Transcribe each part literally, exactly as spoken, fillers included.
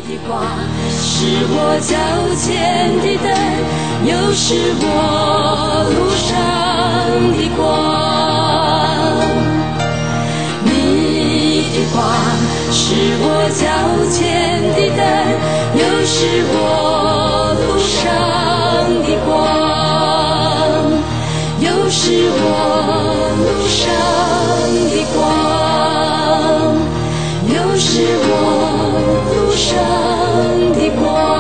的光，是我脚前的灯，又是我路上的光。你的光是我脚前的灯，又是我路上的光，又是我路上的光，又是我路上的光。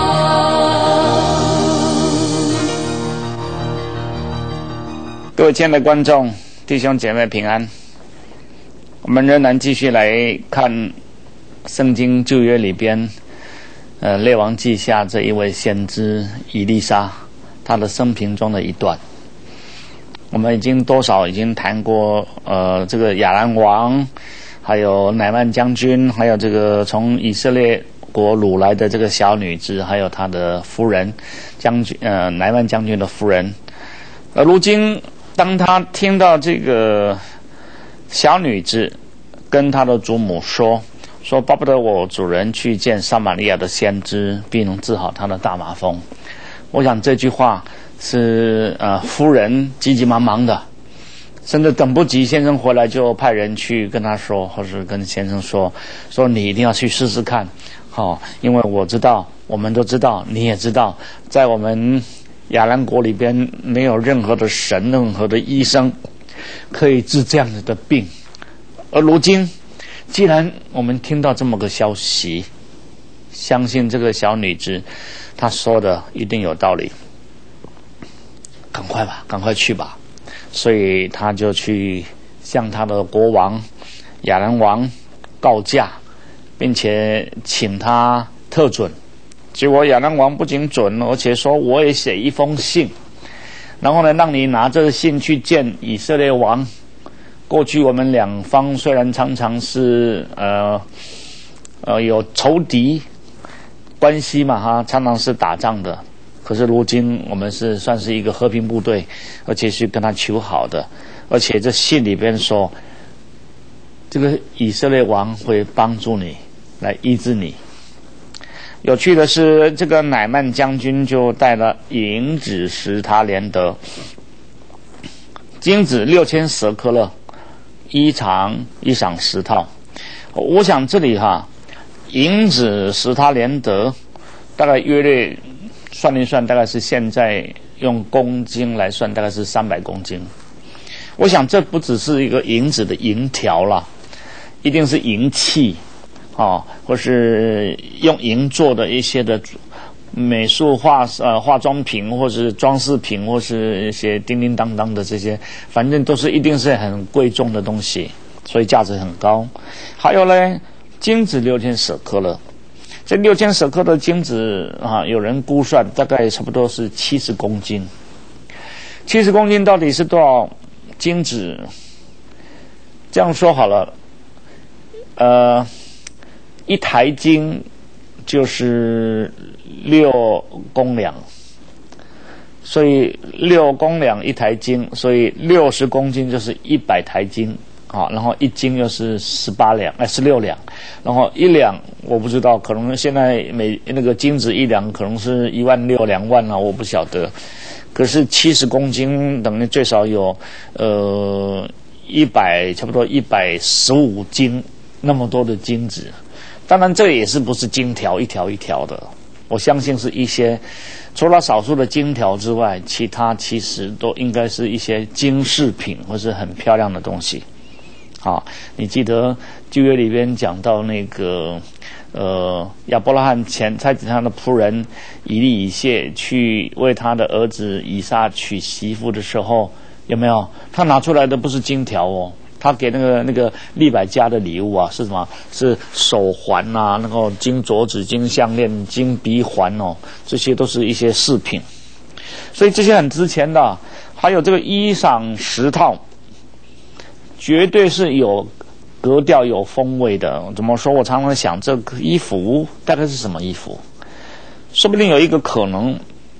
各位亲爱的观众、弟兄姐妹平安。我们仍然继续来看圣经旧约里边呃列王记下这一位先知以利沙他的生平中的一段。我们已经多少已经谈过呃这个亚兰王，还有乃曼将军，还有这个从以色列国掳来的这个小女子，还有他的夫人将军呃乃曼将军的夫人。而如今当他听到这个小女子跟她的祖母说说巴不得我主人去见撒玛利亚的先知，必能治好他的大麻风。我想这句话是呃夫人急急忙忙的，甚至等不及先生回来就派人去跟他说，或是跟先生说说你一定要去试试看，好、哦，因为我知道，我们都知道，你也知道，在我们亚兰国里边没有任何的神，任何的医生可以治这样子的病。而如今既然我们听到这么个消息，相信这个小女子她说的一定有道理，赶快吧，赶快去吧。所以他就去向他的国王亚兰王告假，并且请他特准。结果亚兰王不仅准，而且说我也写一封信，然后呢让你拿这个信去见以色列王。过去我们两方虽然常常是呃呃有仇敌关系嘛哈，常常是打仗的，可是如今我们是算是一个和平部队，而且是跟他求好的，而且这信里边说这个以色列王会帮助你来医治你。有趣的是，这个乃曼将军就带了银子十他连得，金子六千舍克勒，衣裳一裳十套。我想这里哈，银子十他连得大概约略算一算，大概是现在用公斤来算，大概是三百公斤。我想这不只是一个银子的银条啦，一定是银器哦，或是用银做的一些的美术化呃化妆品，或是装饰品，或是一些叮叮当当的这些，反正都是一定是很贵重的东西，所以价值很高。还有呢，金子六千舍克勒。这六千舍克的金子啊，有人估算大概差不多是七十公斤。七十公斤到底是多少金子？这样说好了，呃，一台金就是六公两，所以六公两一台金，所以六十公斤就是一百台金。好，然后一斤又是十八两，哎，十六两，然后一两我不知道，可能现在每那个金子一两可能是一万六两万啊，我不晓得。可是七十公斤等于最少有呃一百，差不多一百十五斤那么多的金子。当然这也是不是金条一条一条的，我相信是一些除了少数的金条之外，其他其实都应该是一些金饰品或是很漂亮的东西。好，你记得旧约里边讲到那个呃亚伯拉罕前差遣他的仆人以利以谢去为他的儿子以撒娶媳妇的时候，有没有？他拿出来的不是金条哦，他给那个那个利百加的礼物啊是什么？是手环啊，那个金镯子、金项链、金鼻环哦，这些都是一些饰品，所以这些很值钱的。还有这个衣裳十套。绝对是有格调有风味的。怎么说？我常常想这个衣服大概是什么衣服？说不定有一个可能，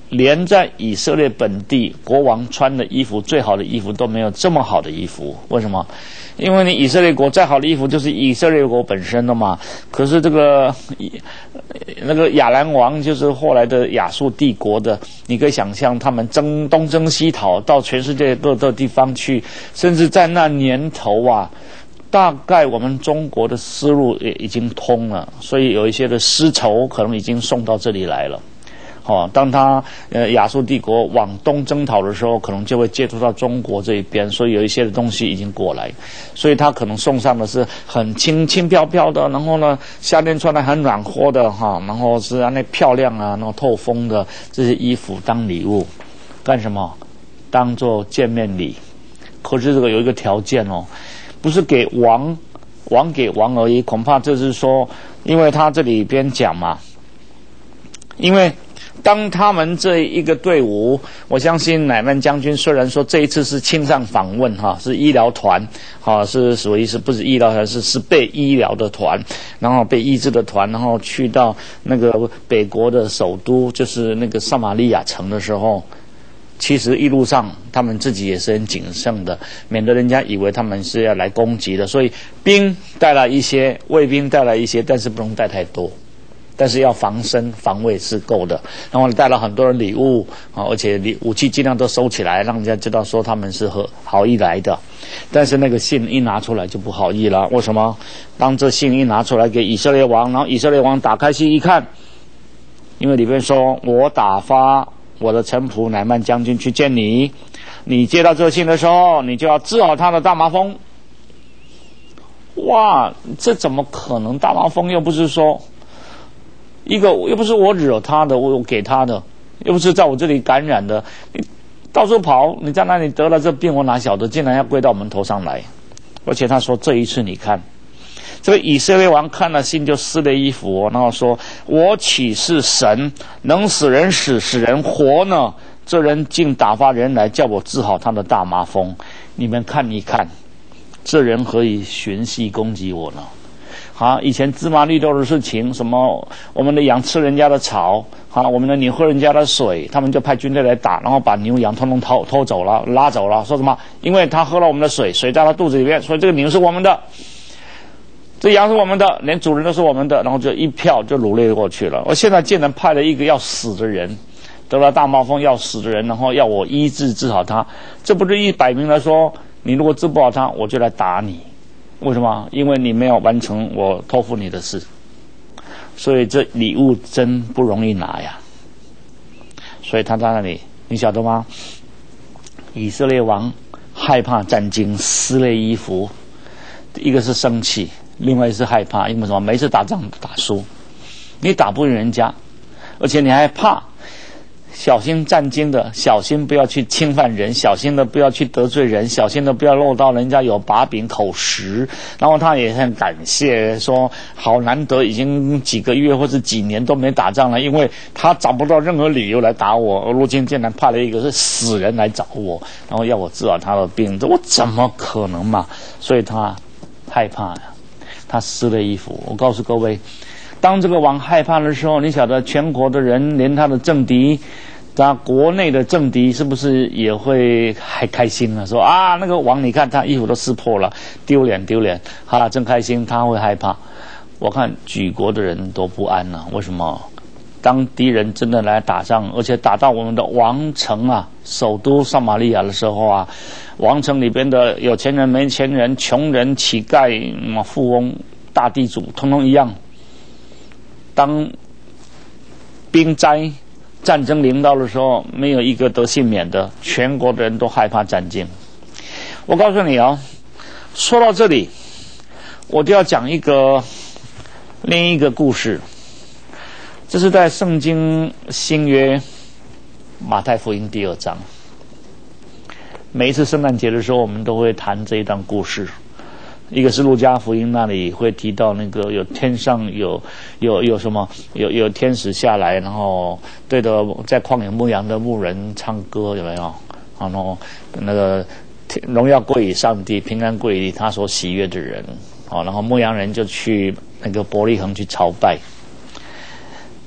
连在以色列本地国王穿的衣服，最好的衣服都没有这么好的衣服。为什么？因为你以色列国再好的衣服就是以色列国本身的嘛。可是这个那个亚兰王就是后来的亚述帝国的，你可以想象他们争东征西讨，到全世界各个地方去，甚至在那年头啊，大概我们中国的丝路也已经通了，所以有一些的丝绸可能已经送到这里来了。哦，当他呃亚述帝国往东征讨的时候，可能就会接触到中国这一边，所以有一些的东西已经过来，所以他可能送上的是很轻轻飘飘的，然后呢夏天穿的很暖和的哈，然后是那漂亮啊，然后透风的这些衣服当礼物，干什么？当做见面礼。可是这个有一个条件哦，不是给王王给王而已，恐怕这是说，因为他这里边讲嘛，因为当他们这一个队伍，我相信乃曼将军虽然说这一次是亲上访问哈，是医疗团哈，是属于是不是医疗团，是是被医疗的团，然后被医治的团，然后去到那个北国的首都，就是那个撒玛利亚城的时候，其实一路上他们自己也是很谨慎的，免得人家以为他们是要来攻击的，所以兵带来一些，卫兵带来一些，但是不能带太多。但是要防身防卫是够的，然后带了很多的礼物啊，而且武器尽量都收起来，让人家知道说他们是和好意来的。但是那个信一拿出来就不好意了，为什么？当这信一拿出来给以色列王，然后以色列王打开信一看，因为里面说我打发我的臣仆乃曼将军去见你，你接到这信的时候，你就要治好他的大麻风。哇，这怎么可能？大麻风又不是说一个，又不是我惹他的，我给他的，又不是在我这里感染的，你到处跑，你在那里得了这病，我哪晓得，竟然要归到我们头上来。而且他说这一次你看，这个以色列王看了信就撕了衣服、哦、然后说，我岂是神，能使人死使人活呢？这人竟打发人来叫我治好他的大麻风，你们看一看，这人何以寻隙攻击我呢？啊，以前芝麻绿豆的事情，什么我们的羊吃人家的草，啊，我们的牛喝人家的水，他们就派军队来打，然后把牛羊通通偷偷走了，拉走了，说什么？因为他喝了我们的水，水在他肚子里面，所以这个牛是我们的，这羊是我们的，连主人都是我们的，然后就一票就掳掠过去了。我现在竟然派了一个要死的人，得了大麻风要死的人，然后要我医治治好他，这不是一摆明了说，你如果治不好他，我就来打你。为什么？因为你没有完成我托付你的事，所以这礼物真不容易拿呀。所以他在那里，你晓得吗？以色列王害怕战惊，撕裂衣服，一个是生气，另外是害怕，因为什么？每一次打仗打输，你打不赢人家，而且你还怕。小心战惊的，小心不要去侵犯人，小心的不要去得罪人，小心的不要漏到人家有把柄口实。然后他也很感谢，说好难得已经几个月或者几年都没打仗了，因为他找不到任何理由来打我，如今竟然派了一个是死人来找我，然后要我治好他的病，这我怎么可能嘛？所以他害怕呀，他撕了衣服。我告诉各位，当这个王害怕的时候，你晓得全国的人，连他的政敌，他国内的政敌是不是也会还开心了？说啊，那个王你看他衣服都撕破了，丢脸丢脸，哈，真开心。他会害怕。我看举国的人都不安了、啊，为什么？当敌人真的来打仗，而且打到我们的王城啊，首都撒玛利亚的时候啊，王城里边的有钱人、没钱人、穷人、乞丐、富翁、大地主，通通一样。当兵灾战争临到的时候，没有一个得幸免的，全国的人都害怕战惊。我告诉你哦，说到这里，我就要讲一个另一个故事。这是在圣经新约马太福音第二章。每一次圣诞节的时候，我们都会谈这一段故事。一个是路加福音，那里会提到那个有天上有有有什么有有天使下来，然后对着在旷野牧羊的牧人唱歌，有没有？然后那个荣耀归于上帝，平安归于他所喜悦的人。哦，然后牧羊人就去那个伯利恒去朝拜。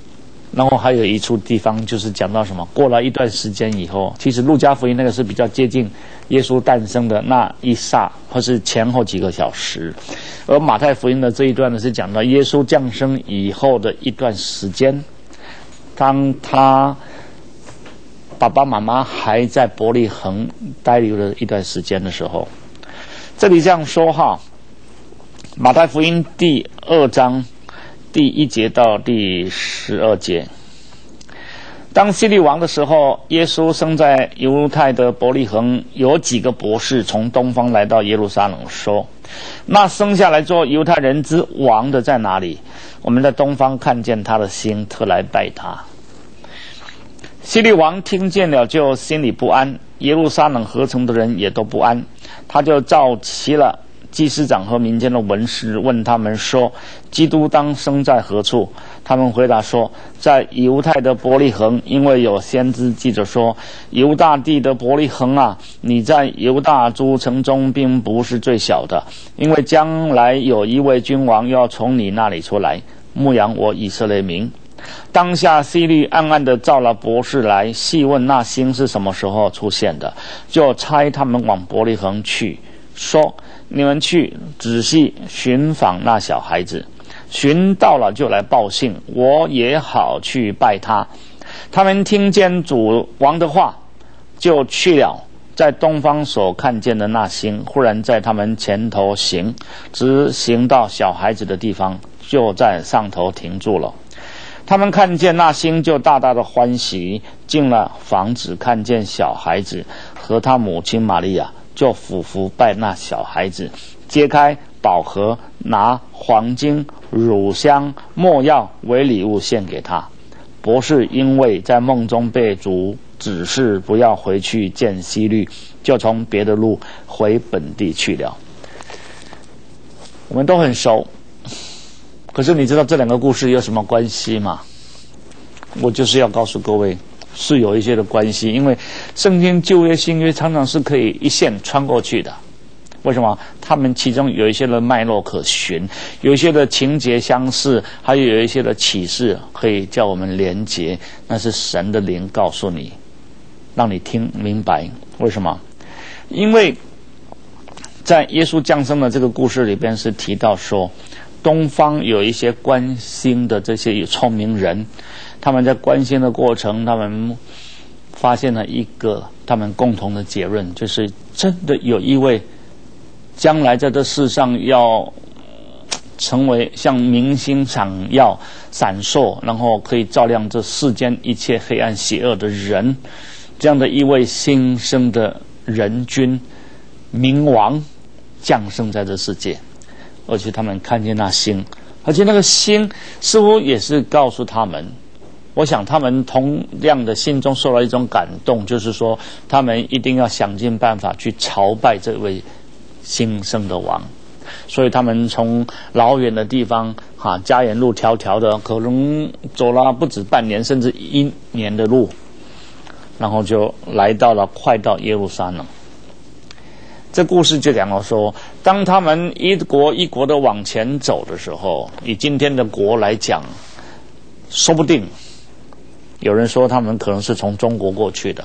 然后还有一处地方就是讲到什么，过了一段时间以后，其实路加福音那个是比较接近耶稣诞生的那一刹，或是前后几个小时，而马太福音的这一段呢是讲到耶稣降生以后的一段时间，当他爸爸妈妈还在伯利恒待留了一段时间的时候。这里这样说哈，马太福音第二章第一节到第十二节，当希律王的时候，耶稣生在犹太的伯利恒，有几个博士从东方来到耶路撒冷，说：那生下来做犹太人之王的在哪里？我们在东方看见他的星，特来拜他。希律王听见了，就心里不安，耶路撒冷合城的人也都不安，他就召集了祭司长和民间的文士，问他们说：基督当生在何处？他们回答说：在犹太的伯利恒，因为有先知记着说：犹大地的伯利恒啊，你在犹大诸城中并不是最小的，因为将来有一位君王要从你那里出来，牧养我以色列民。当下希律暗暗地召了博士来，细问那星是什么时候出现的，就差他们往伯利恒去，说：你们去仔细寻访那小孩子，寻到了就来报信，我也好去拜他。他们听见主王的话，就去了。在东方所看见的那星，忽然在他们前头行，直行到小孩子的地方，就在上头停住了。他们看见那星，就大大的欢喜，进了房子，看见小孩子和他母亲玛利亚，就俯伏拜那小孩子，揭开宝盒，拿黄金、乳香、没药为礼物献给他。博士因为在梦中被主指示不要回去见希律，就从别的路回本地去了。我们都很熟，可是你知道这两个故事有什么关系吗？我就是要告诉各位，是有一些的关系，因为圣经旧约新约常常是可以一线穿过去的。为什么？他们其中有一些的脉络可循，有一些的情节相似，还有有一些的启示可以叫我们连结，那是神的灵告诉你，让你听明白。为什么？因为在耶稣降生的这个故事里边是提到说，东方有一些观星的这些聪明人，他们在观星的过程，他们发现了一个他们共同的结论，就是真的有一位将来在这世上要成为像明星闪耀闪烁，然后可以照亮这世间一切黑暗邪恶的人，这样的一位新生的人君明王降生在这世界。而且他们看见那星，而且那个星似乎也是告诉他们，我想他们同样的心中受到一种感动，就是说他们一定要想尽办法去朝拜这位新生的王。所以他们从老远的地方哈，家园路迢迢的，可能走了不止半年甚至一年的路，然后就来到了快到耶路撒冷。这故事就讲到说，当他们一国一国的往前走的时候，以今天的国来讲，说不定有人说他们可能是从中国过去的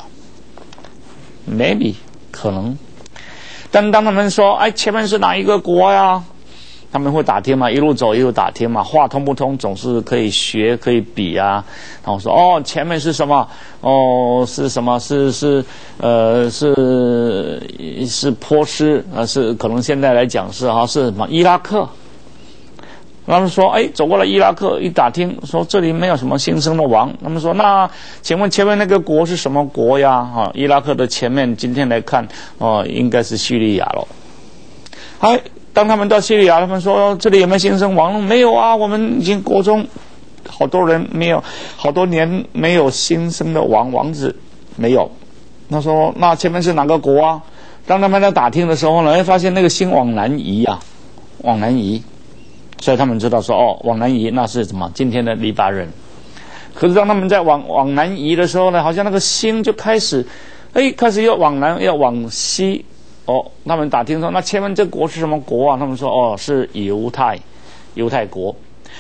maybe 可能。但当他们说哎，前面是哪一个国呀，他们会打听嘛，一路走一路打听嘛，话通不通总是可以学可以比啊。然后说哦，前面是什么？哦，是什么？是是呃是是波斯啊，是可能现在来讲是哈是什么伊拉克。他们说哎，走过了伊拉克一打听，说这里没有什么新生的王。他们说那请问前面那个国是什么国呀？啊，伊拉克的前面今天来看哦，应该是叙利亚咯。哎。当他们到叙利亚，他们说这里有没有新生王？没有啊，我们已经国中好多人没有，好多年没有新生的王王子没有。他说那前面是哪个国啊？当他们在打听的时候呢，发现那个星往南移啊，往南移，所以他们知道说哦，往南移那是什么？今天的黎巴嫩。可是当他们在往往南移的时候呢，好像那个星就开始，哎，开始要往南，要往西。哦，他们打听说那前面这国是什么国啊？他们说哦，是犹太，犹太国。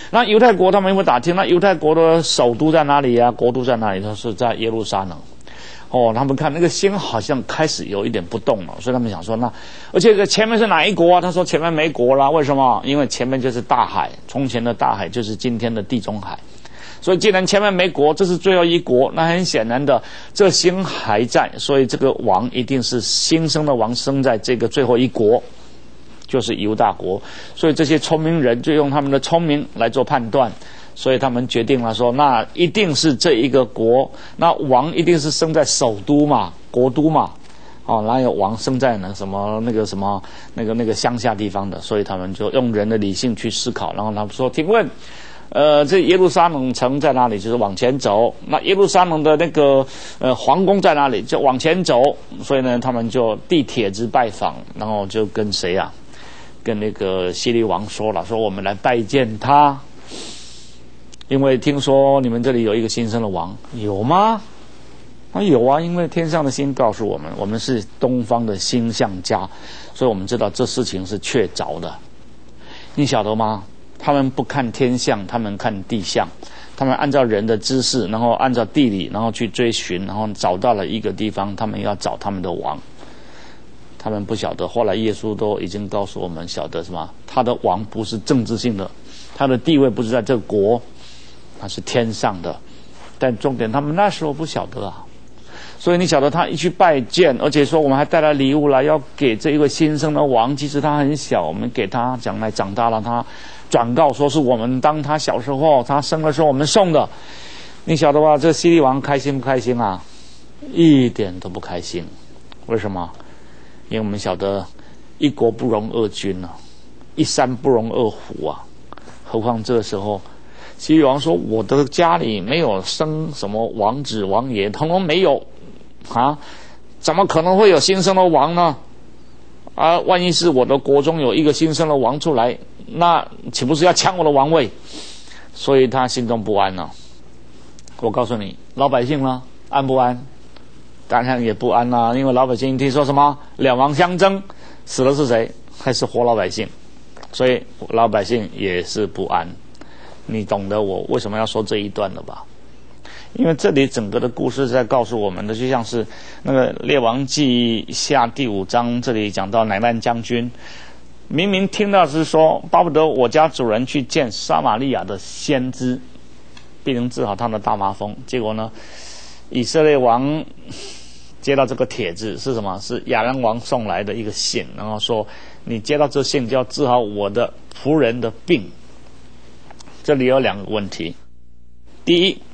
那犹太国他们有没有打听？那犹太国的首都在哪里啊？国都在哪里？他是在耶路撒冷。哦，他们看那个星好像开始有一点不动了，所以他们想说，那而且前面是哪一国啊？他说前面没国啦，为什么？因为前面就是大海，从前的大海就是今天的地中海。所以既然前面没国，这是最后一国，那很显然的，这星还在，所以这个王一定是新生的王生在这个最后一国，就是犹大国。所以这些聪明人就用他们的聪明来做判断。所以他们决定了说，那一定是这一个国，那王一定是生在首都嘛，国都嘛，哦，哪有王生在那什么那个什么那个那个乡下地方的？所以他们就用人的理性去思考，然后他们说，请问，呃，这耶路撒冷城在哪里？就是往前走。那耶路撒冷的那个呃皇宫在哪里？就往前走。所以呢，他们就递帖子拜访，然后就跟谁啊？跟那个希律王说了，说我们来拜见他。因为听说你们这里有一个新生的王，有吗？啊，有啊，因为天上的星告诉我们，我们是东方的星象家，所以我们知道这事情是确凿的。你晓得吗？他们不看天象，他们看地象，他们按照人的知识，然后按照地理，然后去追寻，然后找到了一个地方，他们要找他们的王。他们不晓得，后来耶稣都已经告诉我们，晓得什么？他的王不是政治性的，他的地位不是在这个国。他是天上的，但重点他们那时候不晓得啊，所以你晓得他一去拜见，而且说我们还带来礼物来要给这一位新生的王，其实他很小，我们给他将来长大了，他转告说是我们当他小时候他生的时候我们送的，你晓得吧？这希律王开心不开心啊？一点都不开心。为什么？因为我们晓得一国不容二君啊，一山不容二虎啊，何况这个时候。希律王说：“我的家里没有生什么王子王爷，统统没有，啊，怎么可能会有新生的王呢？啊，万一是我的国中有一个新生的王出来，那岂不是要抢我的王位？所以他心中不安了。我告诉你，老百姓呢，安不安？当然也不安啦、啊，因为老百姓听说什么两王相争，死的是谁？还是活老百姓？所以老百姓也是不安。”你懂得我为什么要说这一段了吧？因为这里整个的故事在告诉我们的，就像是那个《列王记下》第五章，这里讲到乃縵将军，明明听到是说巴不得我家主人去见撒玛利亚的先知，必能治好他的大麻风。结果呢，以色列王接到这个帖子是什么？是亚兰王送来的一个信，然后说你接到这信就要治好我的仆人的病。这里有两个问题。第一，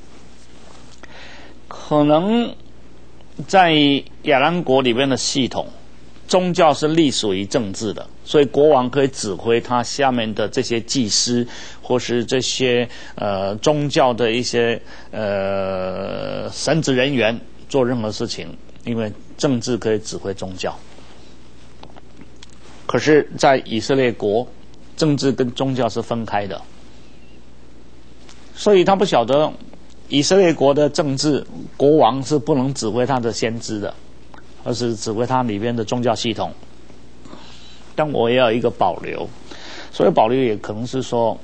可能在亚兰国里边的系统，宗教是隶属于政治的，所以国王可以指挥他下面的这些祭司，或是这些呃宗教的一些呃神职人员做任何事情，因为政治可以指挥宗教。可是，在以色列国，政治跟宗教是分开的。所以他不晓得以色列国的政治国王是不能指挥他的先知的，而是指挥他里边的宗教系统。但我也有一个保留，所以保留也可能是说，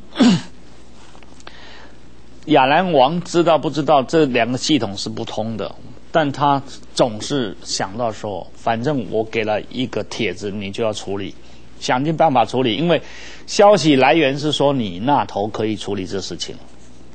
亚兰王知道不知道这两个系统是不通的，但他总是想到说，反正我给了一个帖子，你就要处理。想尽办法处理，因为消息来源是说你那头可以处理这事情。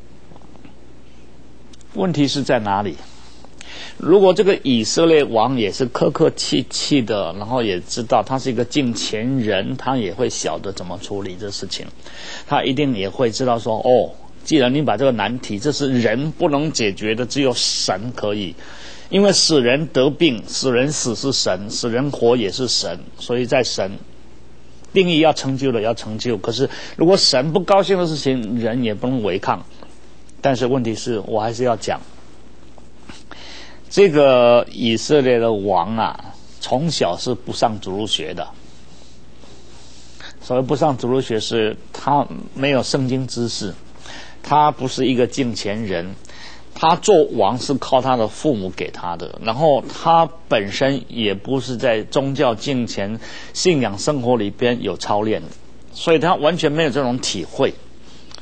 问题是在哪里？如果这个以色列王也是客客气气的，然后也知道他是一个敬虔人，他也会晓得怎么处理这事情。他一定也会知道说，哦，既然你把这个难题，这是人不能解决的，只有神可以。因为使人得病，使人死是神，使人活也是神，所以在神定义要成就的要成就，可是如果神不高兴的事情，人也不能违抗。但是问题是我还是要讲，这个以色列的王啊，从小是不上主日学的。所谓不上主日学，是他没有圣经知识，他不是一个敬虔人。他做王是靠他的父母给他的，然后他本身也不是在宗教敬虔信仰生活里边有操练的，所以他完全没有这种体会。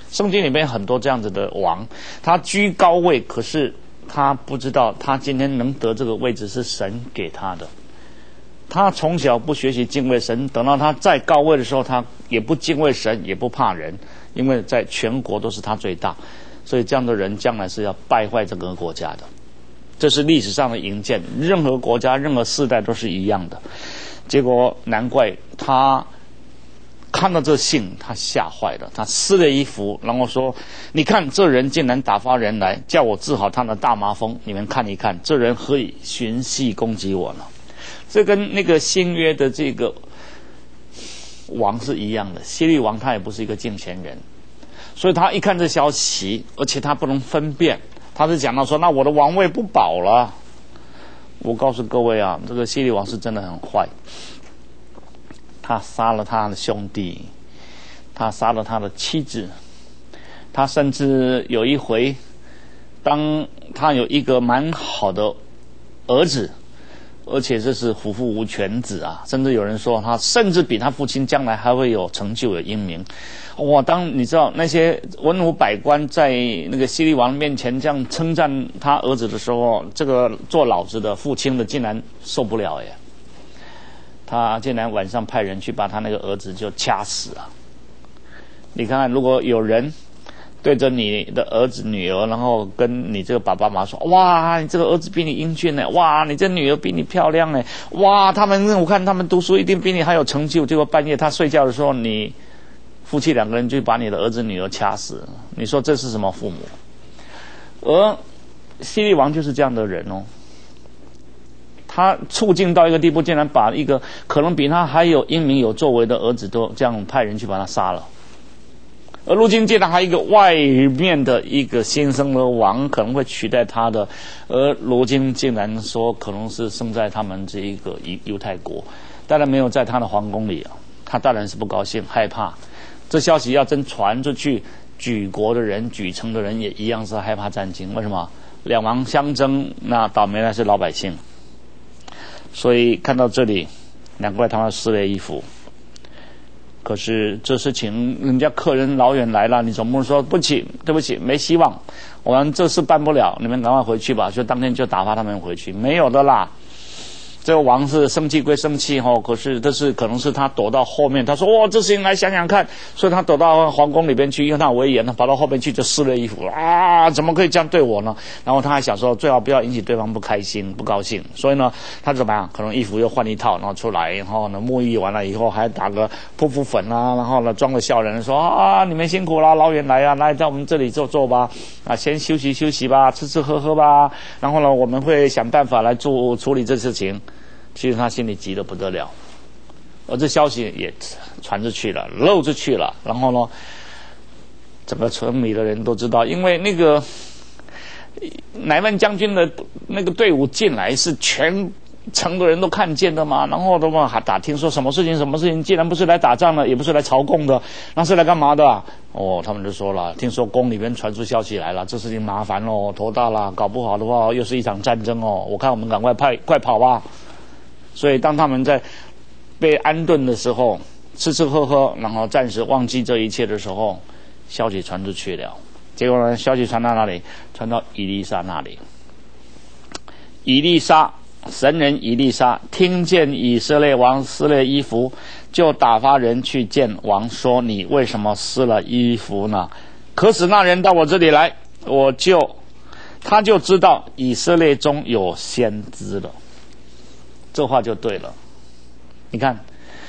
圣经里面很多这样子的王，他居高位，可是他不知道他今天能得这个位置是神给他的。他从小不学习敬畏神，等到他在高位的时候，他也不敬畏神，也不怕人，因为在全国都是他最大，所以这样的人将来是要败坏整个国家的。这是历史上的营建，任何国家任何世代都是一样的。结果难怪他看到这信，他吓坏了，他撕了衣服，然后说：你看这人竟然打发人来叫我治好他的大麻风，你们看一看，这人何以寻隙攻击我呢？这跟那个新约的这个王是一样的，希律王他也不是一个敬虔人，所以他一看这消息，而且他不能分辨，他是讲到说：那我的王位不保了。我告诉各位啊，这个希律王是真的很坏，他杀了他的兄弟，他杀了他的妻子，他甚至有一回，当他有一个蛮好的儿子，而且这是虎父无犬子啊，甚至有人说他甚至比他父亲将来还会有成就有英名。哇，当你知道那些文武百官在那个希律王面前这样称赞他儿子的时候，这个做老子的父亲的竟然受不了耶，他竟然晚上派人去把他那个儿子就掐死啊。你看看，如果有人对着你的儿子女儿，然后跟你这个爸爸妈妈说：哇，你这个儿子比你英俊呢，哇，你这女儿比你漂亮呢，哇，他们我看他们读书一定比你还有成就。结果半夜他睡觉的时候，你夫妻两个人就把你的儿子女儿掐死，你说这是什么父母？而希律王就是这样的人哦，他促进到一个地步，竟然把一个可能比他还有英明有作为的儿子都这样派人去把他杀了。而如今竟然还有一个外面的一个新生的王可能会取代他的，而如今竟然说可能是生在他们这一个犹太国，当然没有在他的皇宫里啊，他当然是不高兴害怕。这消息要真传出去，举国的人举城的人也一样是害怕战惊。为什么？两王相争，那倒霉的是老百姓。所以看到这里，难怪他们撕裂衣服。可是这事情人家客人老远来了，你总不能说不起对不起没希望，我们这事办不了，你们赶快回去吧，就当天就打发他们回去，没有的啦。这个王是生气归生气哈，可是这是可能是他躲到后面，他说哇、哦、这事情来想想看，所以他躲到皇宫里边去，因为他威严，他跑到后面去就撕了衣服啊，怎么可以这样对我呢？然后他还想说最好不要引起对方不开心不高兴，所以呢他怎么样？可能衣服又换一套，然后出来，然后呢沐浴完了以后还打个扑扑粉啊，然后呢装个笑人说啊你们辛苦了，老远来啊，来在我们这里坐坐吧，啊先休息休息吧，吃吃喝喝吧，然后呢我们会想办法来做处理这事情。其实他心里急得不得了，而这消息也传出去了，漏出去了，然后呢，整个村里的人都知道，因为那个乃曼将军的那个队伍进来是全城的人都看见的嘛，然后他们还打听说什么事情什么事情，既然不是来打仗的，也不是来朝贡的，那是来干嘛的啊？哦，他们就说了，听说宫里边传出消息来了，这事情麻烦哦，头大了，搞不好的话又是一场战争哦，我看我们赶快派快跑吧。所以当他们在被安顿的时候，吃吃喝喝，然后暂时忘记这一切的时候，消息传出去了。结果呢，消息传到哪里？传到以利沙那里。以利沙，神人以利沙听见以色列王撕了衣服，就打发人去见王，说：你为什么撕了衣服呢？可使那人到我这里来，我就他就知道以色列中有先知了。这话就对了。你看，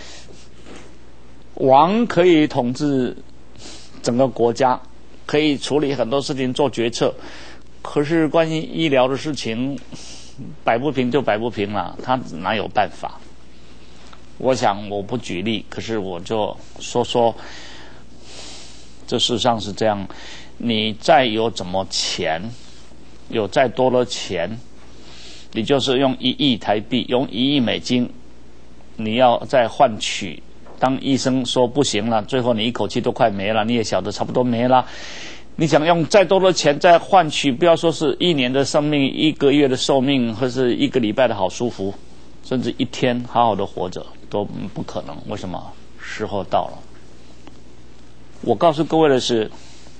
王可以统治整个国家，可以处理很多事情做决策，可是关于医疗的事情摆不平就摆不平了，他哪有办法？我想我不举例，可是我就说说，这事实上是这样，你再有怎么钱，有再多的钱，你就是用一亿台币，用一亿美金，你要再换取，当医生说不行了，最后你一口气都快没了，你也晓得差不多没了。你想用再多的钱再换取，不要说是一年的生命，一个月的寿命，或是一个礼拜的好舒服，甚至一天好好的活着都不可能。为什么？时候到了。我告诉各位的是，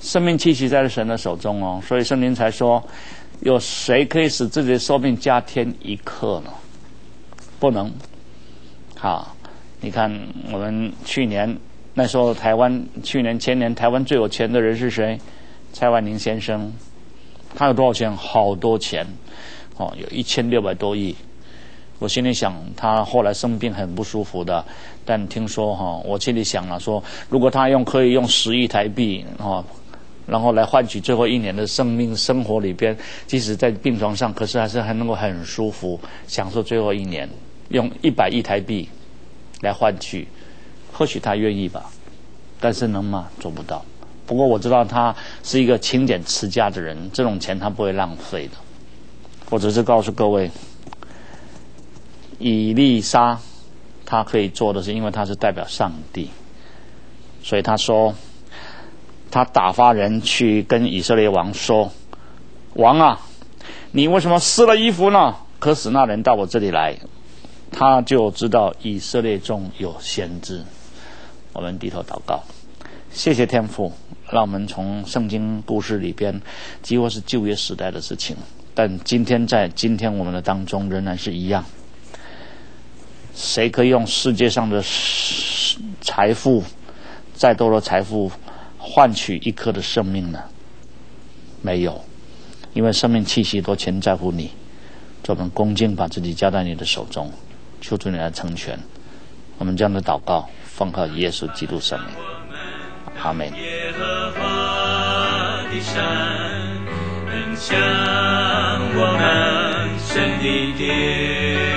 生命气息在神的手中哦，所以圣经才说，有谁可以使自己的寿命加添一刻呢？不能。好，你看我们去年那时候台湾，去年前年台湾最有钱的人是谁？蔡万宁先生，他有多少钱？好多钱哦，有一千六百多亿。我心里想，他后来生病很不舒服的，但听说哈、哦，我心里想了说，如果他用可以用十亿台币哦，然后来换取最后一年的生命生活里边，即使在病床上，可是还是还能够很舒服，享受最后一年，用一百亿台币来换取，或许他愿意吧，但是能吗？做不到。不过我知道他是一个勤俭持家的人，这种钱他不会浪费的。我只是告诉各位。以利沙他可以做的是，因为他是代表上帝，所以他说他打发人去跟以色列王说，王啊，你为什么撕了衣服呢？可使那人到我这里来，他就知道以色列中有先知。我们低头祷告，谢谢天父，让我们从圣经故事里边，几乎是旧约时代的事情，但今天在今天我们的当中仍然是一样。谁可以用世界上的财富，再多的财富，换取一颗的生命呢？没有，因为生命气息都全在乎你。我们恭敬把自己交在你的手中，求主你来成全。我们这样的祷告，奉靠耶稣基督圣名，阿门。耶和华的山，恩将我们神的殿。